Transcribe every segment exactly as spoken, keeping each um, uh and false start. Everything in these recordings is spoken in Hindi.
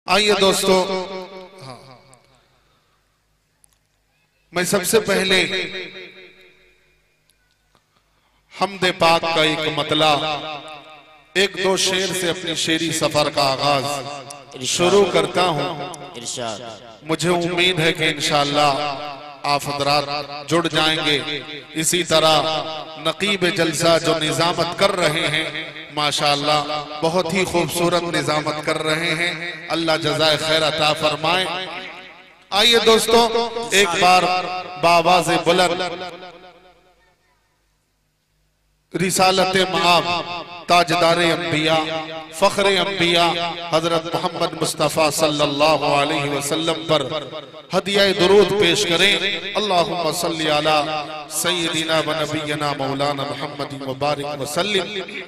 आइए दोस्तों, मैं सबसे पहले हमदे पाक का एक मतला एक दो शेर से अपनी शेरी सफर का आगाज शुरू करता हूँ। मुझे उम्मीद है कि इंशाअल्लाह आप हज़रात जुड़ जाएंगे। इसी तरह नकीब जलसा जो निजामत कर रहे हैं माशाअल्लाह बहुत ही खूबसूरत निजामत कर रहे हैं, अल्लाह जज़ाए खैर अता फरमाए। आइए दोस्तों, एक बार बावाज़े बुलंद रिसालत माब ताजदारे अंबिया फखरे अंबिया हजरत मोहम्मद मुस्तफ़ा सल्लल्लाहु अलैहि वसल्लम पर हदिया दुरूद पेश करें। अल्लाहुम्मा सल्ली अला सय्यिदिना व नबियना मौलाना मुहम्मद व बारिक व सल्लिम।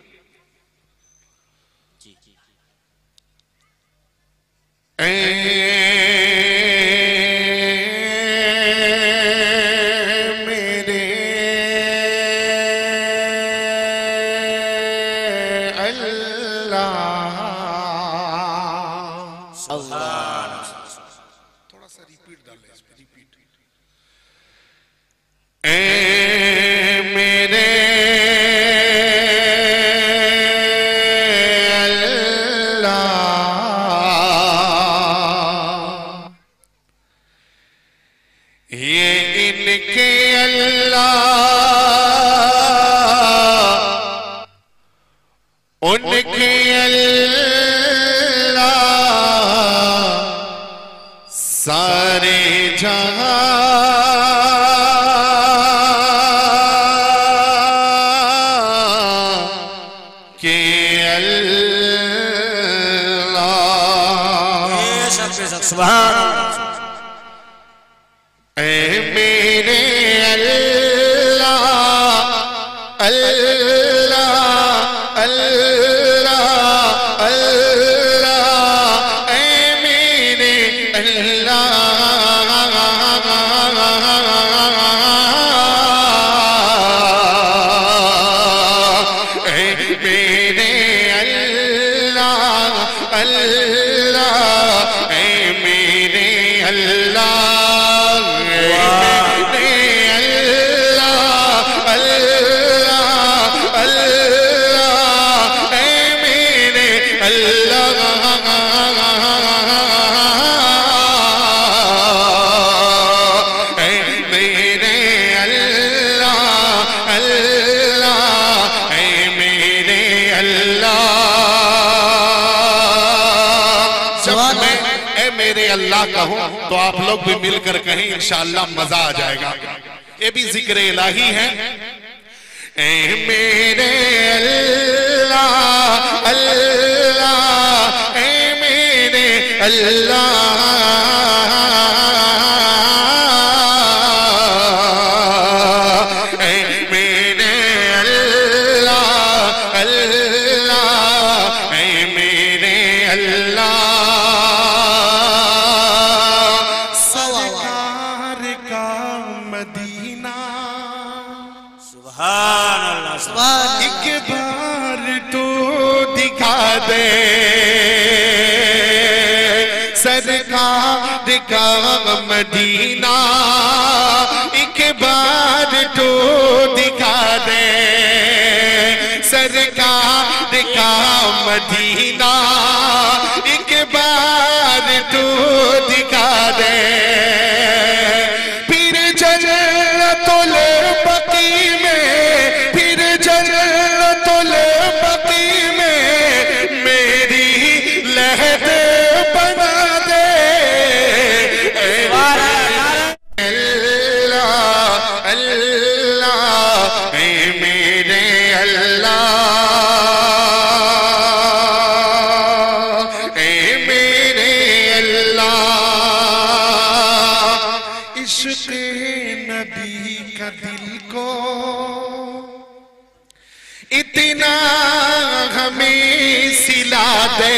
थोड़ा सा रिपीट डालें इस पे, रिपीट। ए मेरे अल्लाह, ये इनके अल्लाह उनके अल्लाह सारे जहां के अल्लाह। सुभान ऐ मेरे अल्लाह अल्लाह अल्लाह अल्लाह, ऐ मेरे अल्लाह अल्लाह कहूं तो आप लोग भी मिलकर कहें, इंशाअल्लाह मजा आ जाएगा। ये भी जिक्र इलाही है। ऐ मेरे अल्लाह अल्लाह, ऐ मेरे अल्लाह, ऐ मेरे अल्लाह अल्लाह, ऐ मेरे अल्लाह मदीना। सुभान अल्लाह, सुभान। एक बार तो दिखा दे सरकार का मदीना, एक बार तो दिखा दे सरकार का मदीना, एक बार तो दिखा दे। नबी का दिल को इतना हमें सिला दे,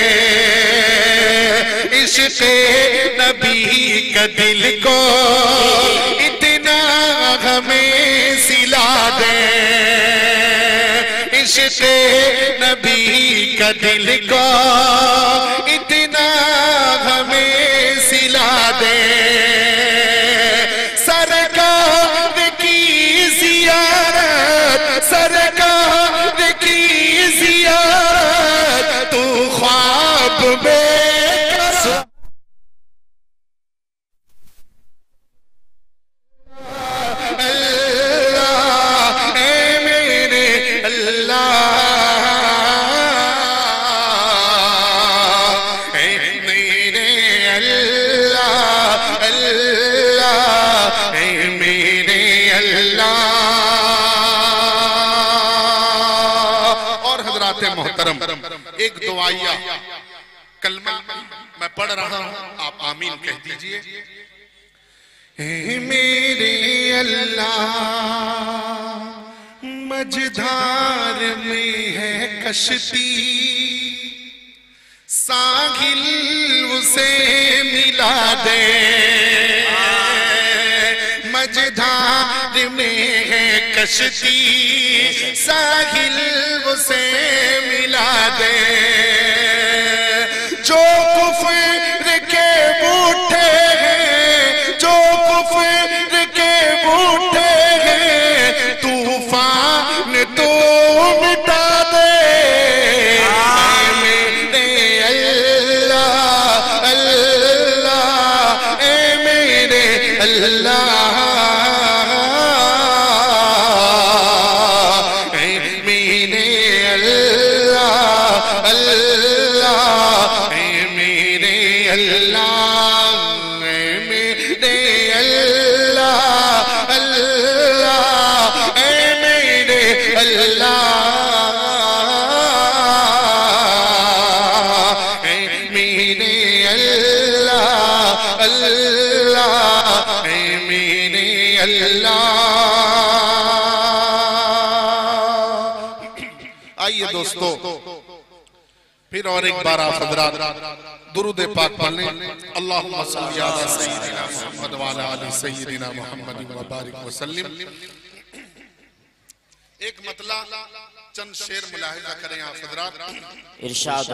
इश्क़ नबी का दिल को इतना हमें सिला दे, इश्क़ नबी का दिल को इतना दे, सरकार की जियारत, सरकार की जियारत तू ख्वाब में मोहतरम एक दुआया कलमा मैं पढ़ रहा हूं, आप आमीन कह दीजिए। मेरे अल्लाह मझधार में है कश्ती, साहिल उसे मिला दे, मझधार में है कश्ती, साहिल उसे मिला दे, जो कुफ्र के बूटे हैं, जो कुफ्र के बूटे हैं, तूफान तो मिटा दे। मेरे अल्लाह अल्लाह ए मेरे अल्लाह आइए दोस्तों, फिर और एक बार आप हज़रात दुरूद पाक पढ़ लें। अल्लाहुम्मा सल्ली अला सय्यिदिना मुहम्मद व अला आलि सय्यिदिना मुहम्मद व बारिक व सल्लिम। एक मतला चंद शेर मुलाहिजा करें आप हज़रात। इरशाद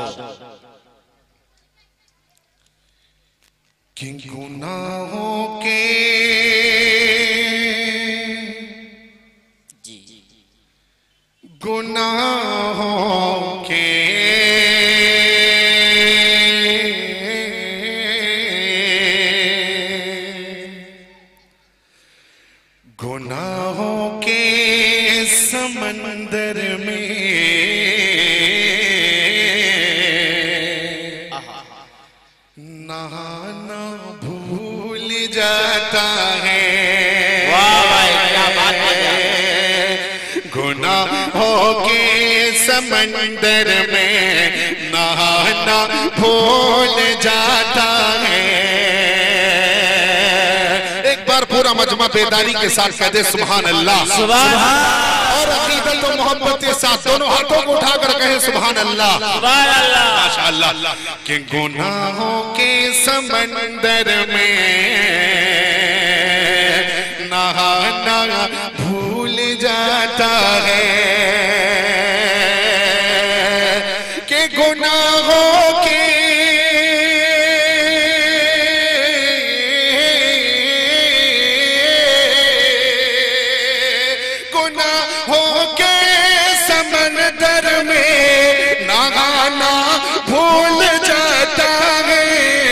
कि गुनाहों के गुनाहों के गुनाहों के समंदर में नहाना भूल जाता है। गुनाहों के समंदर में नहाना भूल जाता है। एक बार पूरा मजमा बेदारी के साथ कह दे सुभान अल्लाह, और अकीदत और मोहब्बत के साथ दोनों हाथों को उठाकर कहे सुभान अल्लाह, माशाअल्लाह। कि गुनाहों के समंदर में नहाना भूल जाता है, कि गुनाहों के गुनाहों के समंदर में नहाना भूल जाता है।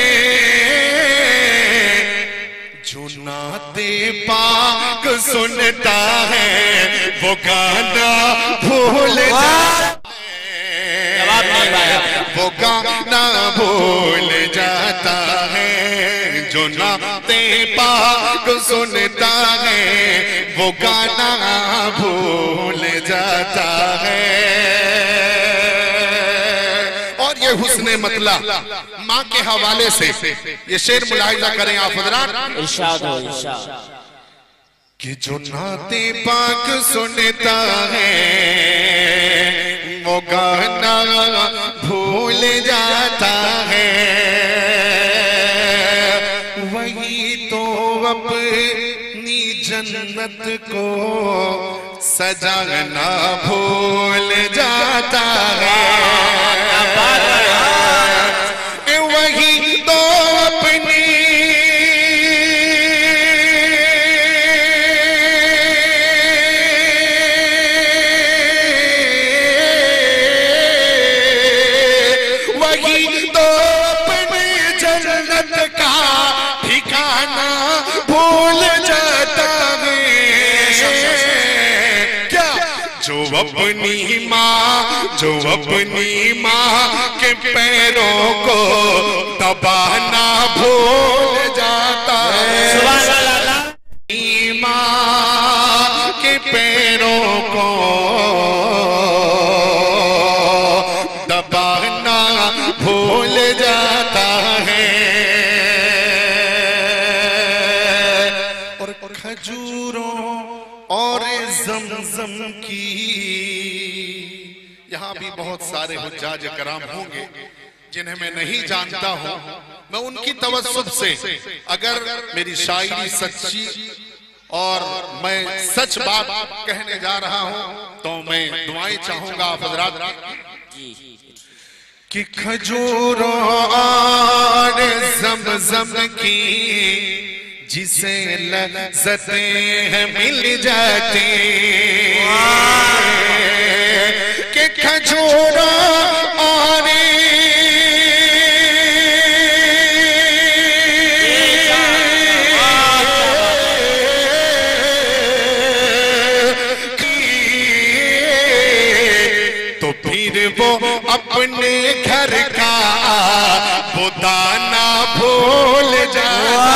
जो नाते पाक सुनता है वो गाना भूल जाता है, वो गाना भूल जाता है। जो नाते पाक सुनता है वो गाना भूल जाता है। और ये हुस्ने मतला माँ के हवाले से ये शेर मुलाहिजा करें आप हज़रात। इरशाद हो इरशाद। कि जो नाते पाक सुनता है वो गाना भूल जाता है, वही तो अपनी जन्नत को सजाना भूल जाता है। वही तो अपनी अपनी माँ जो अपनी माँ के पैरों को दबाना भूल जाता है, माँ के पैरों को दबाना भूल जाता है। और खजूरों और जमजम की, यहाँ भी बहुत सारे हुज्जाज कराम होंगे जिन्हें मैं नहीं जानता हूँ। मैं उनकी तवज्जुह से अगर मेरी शायरी सच्ची और मैं सच बात कहने जा रहा हूँ तो मैं दुआएं चाहूंगा आप हजरात कि खजूरों और ज़मज़म की जिसे लज़्ज़तें मिल जाती, कि खजूरों और वो अपने घर का वो दाना भूल जाता,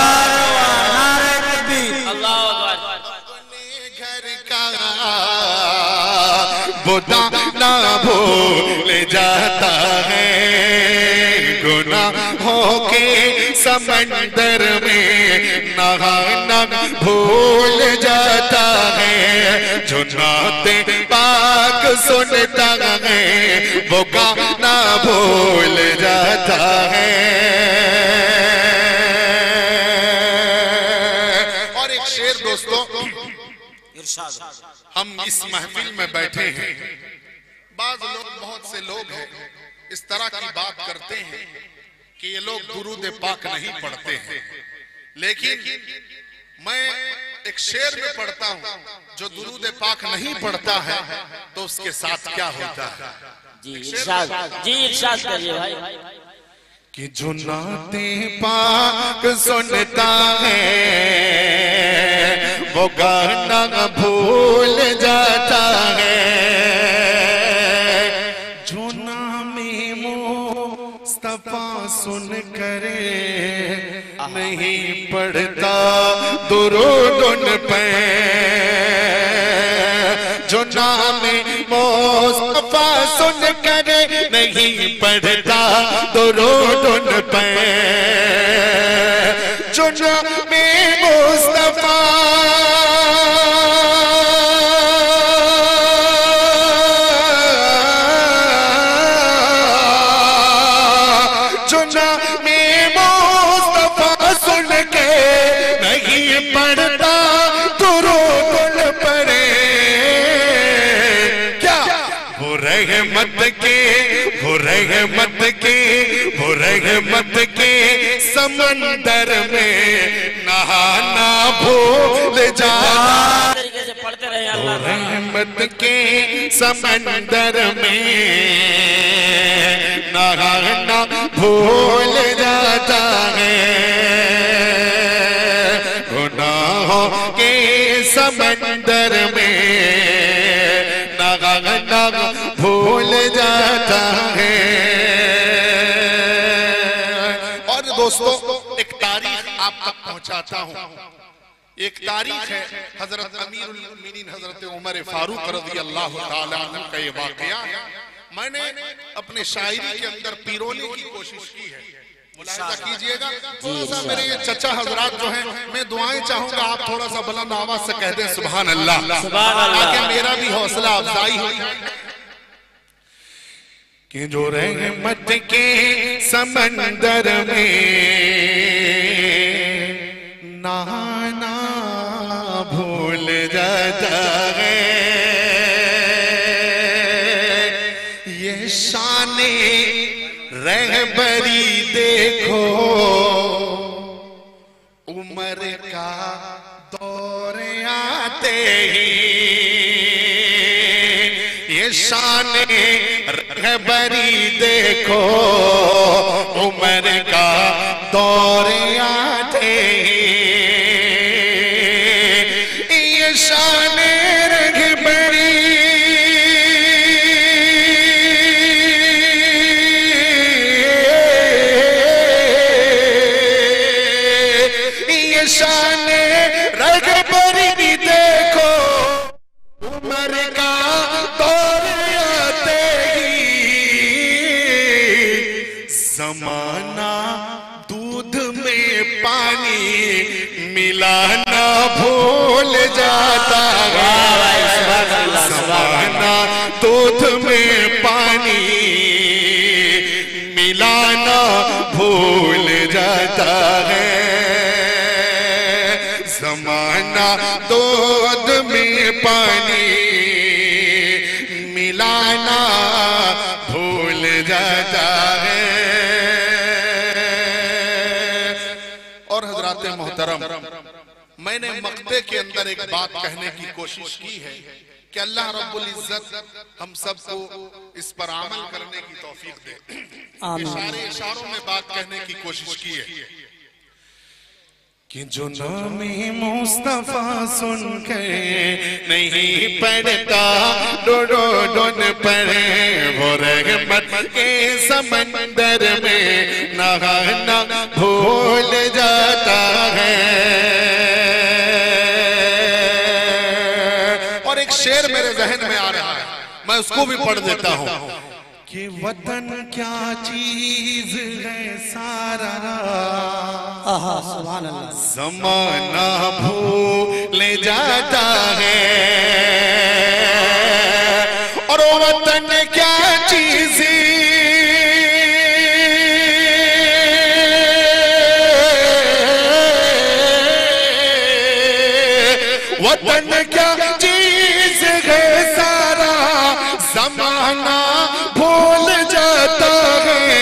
अपने घर का वो दाना भूल जाता है। गुनाहों के समंदर में नहाना भूल जाता है। जो नाते पाक सुनता है वो गाना भूल जाता है। और एक शेर दोस्तों, हम इस महफिल में बैठे हैं, बाज लोग बहुत से लोग हैं इस तरह की बात करते हैं कि ये लोग दुरूद पाक नहीं पढ़ते हैं, लेकिन मैं एक शेर में पढ़ता हूँ जो दुरूद पाक नहीं पढ़ता है तो उसके साथ क्या होता है। जी इरशाद, जी इरशाद करिए भाई। कि जो नाते पाक सुनता है वो गाना भूल जाता है। जो नामे मुस्तफा सुन करे नहीं पढ़ता दुरूद उन पे, जो नामे मुस्तफा सुन करे नहीं पढ़ता दुरूद उन पे, जो नामे मुस्तफा जो नामे मुस्तफा सुन के नहीं पढ़ता दुरूद उन पर, वो रहमत के वो रहमत के वो रहमत के समंदर में नहाना भूल जाता, तरीके से पढ़ते रहे वो अल्लाह। रहमत के समंदर में नहाना भूल जाता है। गुनाहों के समंदर में नहाना भूल जाता है। और दोस्तों एक तारीख आप तक पहुंचाता हूं। एक तारीख है हजरत अमीरुल मोमिनीन हजरत उमर फारूक रज़ी अल्लाह ताला अन्हु का ये वाकया मैंने अपने शायरी के अंदर पिरोने की कोशिश की है। मुलाहिजा कीजिएगा। थोड़ा सा मेरे ये चचा हजरात जो हैं, मैं दुआएं चाहूंगा आप थोड़ा सा बुलंद आवाज से कह दें सुभान अल्लाह, ताकि मेरा भी हौसला अफजाई हो जाए। कि जो रहमत के समंदर में नहाना भूल जाता है, ये शाने रहबरी देखो उम्र का दौर आते ही, ये शाने रहबरी देखो उम्र का दौर आते ही, ये शाने रहबरी ये शान रगबरी देखो, उम्र का दौर आते ही जमाना दूध में पानी मिलाना भूल जाता है। जमाना दूध में पानी मिलाना भूल जाता है। जमाना दूध में पानी मिलाना भूल जाता है। और हजरात मोहतरम, मैंने मक्ते के अंदर एक बात कहने की कोशिश की है कि अल्लाह रब्बुल इज्जत हम सबको इस पर अमल करने की तौफीक दे। इशारे इशारों में बात कहने की कोशिश की है कि जो नामी मुस्तफा सुन के नहीं पढ़ता, डो डो डोन पढ़े, वो रहमत के समंदर में नहाना भूल जाता है। और एक शेर मेरे जहन में आ रहा है, मैं उसको भी पढ़ देता हूँ कि वतन क्या चीज है सारा, सुभान अल्लाह, ज़माना भूल जाता है। और वतन क्या चीज, वतन क्या चीज है सारा, ज़माना भूल जाता है।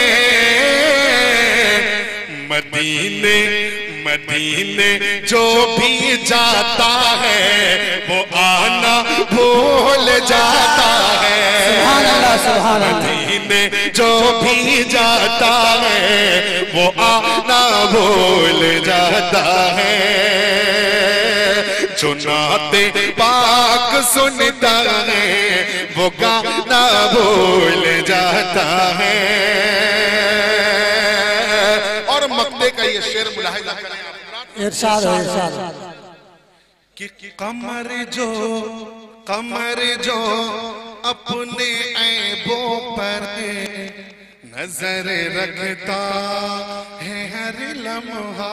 मदीने मदीने जो भी जाता है वो आना भूल जाता है। सुभान अल्लाह, सुभान अल्लाह। मदीने जो भी जाता है वो आना भूल जाता है। जो नाते पाक सुनता है वो गाना भूल जाता है। और मक्ते का ये शेर मुलाहिजा करें, इरशाद है, इरशाद कि कमर जो कमर जो अपने ऐबों पर नजर रखता है हर लम्हा,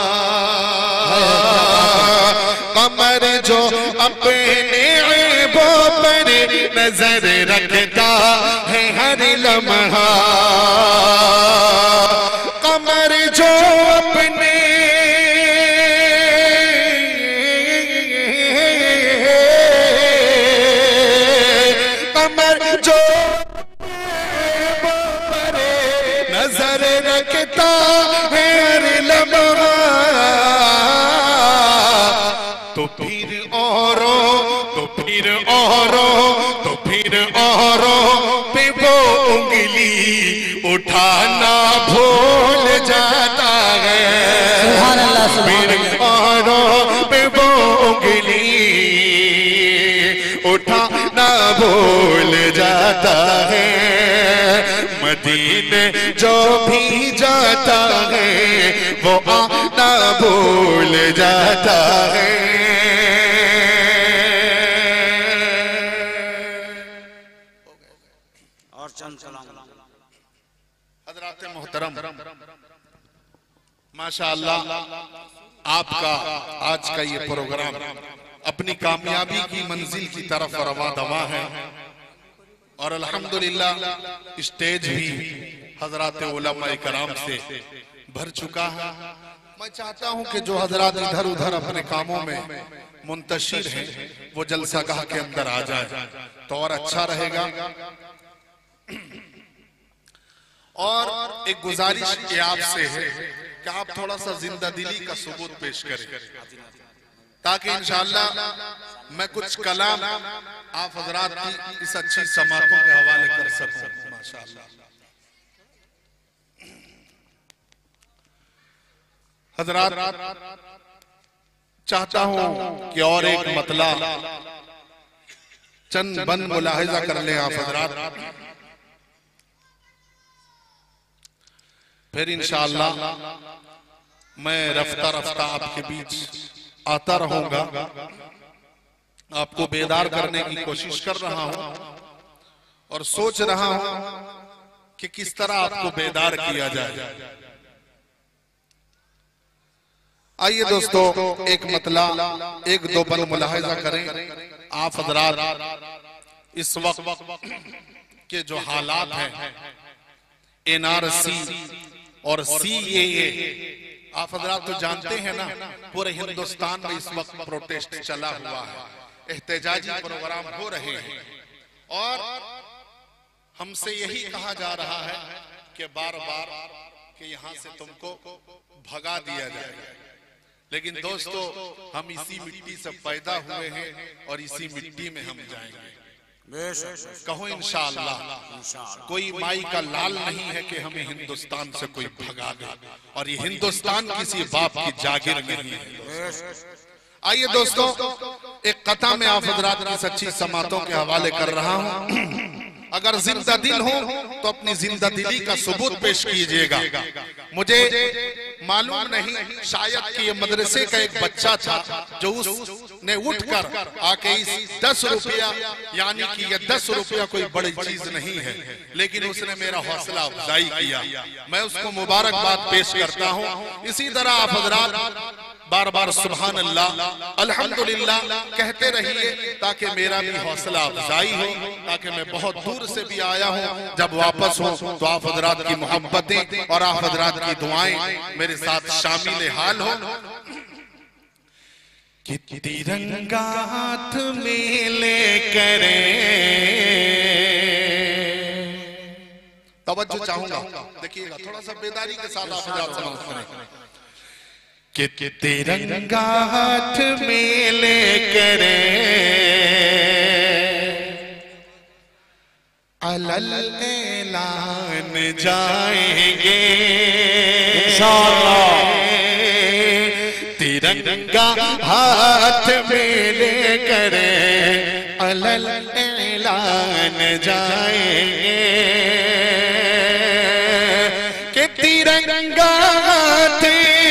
कमर जो अपने ऐबों पर नजर रखता है हर लम्हा, कमर जो अपने कमर जो नजर रखता है हर लम्हा, तो फिर औरों तो फिर औरों तो फिर औरों पे वो उंगली उठाना भूल जाता है। सुभान अल्लाह, सुभान फिर अल्लाह। औरों पे वो उंगली उठाना भूल जाता है। मदीने जो भी जाता है वो आना भूल जाता है। और चंद सलाम। हज़रात मोहतरम, माशाअल्लाह आपका आज का ये प्रोग्राम अपनी कामयाबी की मंजिल की तरफ रवा दवा है। और अल्हम्दुलिल्लाह स्टेज भी हजरात उलमा कराम से भर चुका है। मैं चाहता हूं कि जो हजरात इधर उधर अपने कामों में मुंतशिर हैं वो जलसागाह के अंदर आ जाए तो और अच्छा रहेगा। और एक गुजारिश ये आपसे है कि आप थोड़ा सा जिंदा दिली का सबूत पेश करें ताकि इंशाअल्लाह मैं कुछ कलाम आप हजरात की इस अच्छी समातों के हवाले कर सकूं। माशाअल्लाह हजरात, चाहता हूं कि और एक मतला चंद बंद मुलाहिजा कर लें आप हजरात, फिर इंशाअल्लाह मैं रफ्ता रफ्ता आपके बीच आता रहूंगा, आपको बेदार करने की कोशिश कर रहा हूं और सोच रहा हूं कि किस तरह आपको बेदार किया जाए। आइए दोस्तों, एक मतला एक दो पल मुलाहिजा करें। आप हजरात इस वक्त के जो हालात हैं, एनआरसी और सीएए, आप हजरात तो जानते हैं ना, पूरे हिंदुस्तान में इस वक्त प्रोटेस्ट चला हुआ है, एहतजाजी प्रोग्राम हो रहे हैं और हमसे यही कहा जा रहा है कि बार बार कि यहां से तुमको भगा दिया जाएगा। लेकिन दोस्तों, हम इसी मिट्टी से पैदा हुए हैं और इसी मिट्टी में हम जाएंगे। कहो इंशाअल्लाह। कोई माई का लाल नहीं है कि हमें हिंदुस्तान से कोई भगा दे, और ये हिंदुस्तान किसी बाप की जागीर नहीं है। आइए दोस्तों, एक कथा में आप हजरात की सच्ची समातों के हवाले कर रहा हूं। अगर जिंदा दिल हो तो अपनी जिंदा दिली का सबूत पेश कीजिएगा। मुझे मालूम नहीं, शायद कि ये मदरसे का एक बच्चा था जो उसने उठकर आके इस दस रुपया, यानी कि ये दस रुपया कोई बड़ी चीज नहीं है, लेकिन उसने मेरा हौसला अफजाई किया। मैं उसको मुबारकबाद पेश करता हूँ। इसी तरह आप हजरात बार बार सुभान अल्लाह, अल्हम्दुलिल्लाह कहते रहिए ताकि मेरा भी हौसला अफजाई हो, ताकि मैं बहुत दूर से भी आया हूँ, जब वापस हूँ तो आप हजरात की मोहब्बतें और आप हजरात की दुआएं मेरे साथ शामिल हाल हो। कि तिरंगा हाथ में लेकर, तवज्जो चाहूंगा, देखिएगा थोड़ा सा बेदारी के साथ आप हजरात समाअत करें। कि तिरंगा हाथ में लेकर अलल ऐलान जाएंगे इंशाअल्लाह। तिरंगा हाथ में लेकर अलल ऐलान जाएंगे कि तिरंगा हाथ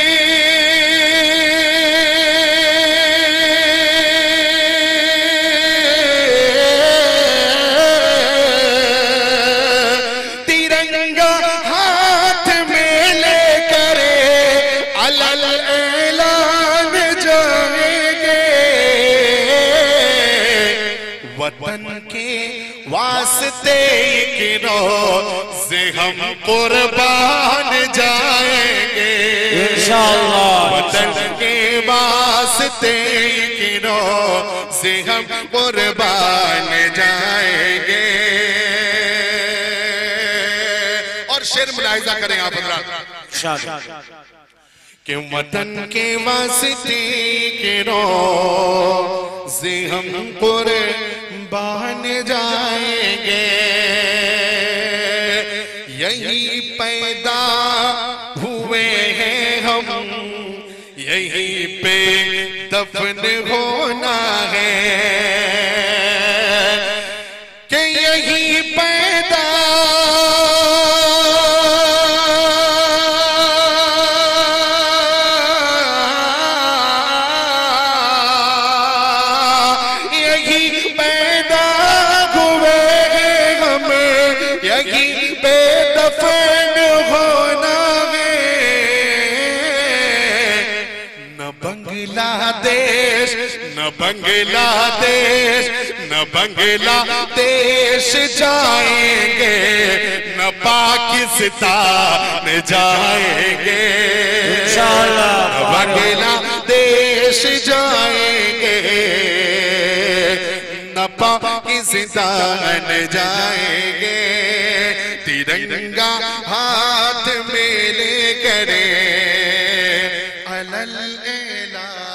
वास्ते एक रोज़ हम कुर्बान जाएंगे इंशाअल्लाह। वतन के वास्ते एक रोज़ हम कुर्बान जाएंगे। और शेर मुलाहिजा करें आप हज़रात कि वतन के वास्ते के रोज़ हम कुर्बान जाएंगे। यही पैदा हुए हैं हम, यही पे दफन होना है कि यही पैदा न बांग्लादेश न बांग्लादेश जाएंगे, न पाकिस्तान जाएंगे इंशाअल्लाह। बांग्लादेश जाएंगे, न पाकिस्तान जाएंगे। तिरंगा हाथ में लेकर अलल ऐलान